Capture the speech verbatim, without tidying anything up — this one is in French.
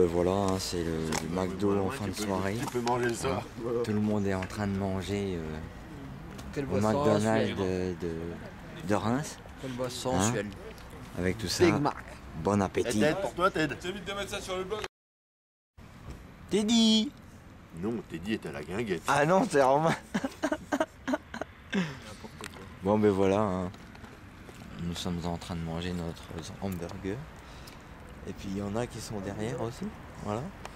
voilà, hein, c'est le, le McDo en fin de soirée. Tu peux manger ça. Hein, Voilà. Tout le monde est en train de manger euh, Quelle au boisson McDonald's sensuelle. de, de, de Reims. Quelle boisson Hein, sensuelle. avec tout ça. Big Mac. Bon Eh, appétit. Ted, pour toi, Ted. T'évites de mettre ça sur le blog. Teddy. Non, Teddy est à la guinguette. Ah non, c'est Romain. Bon ben voilà, hein. Nous sommes en train de manger notre hamburger. Et puis il y en a qui sont derrière aussi. Voilà.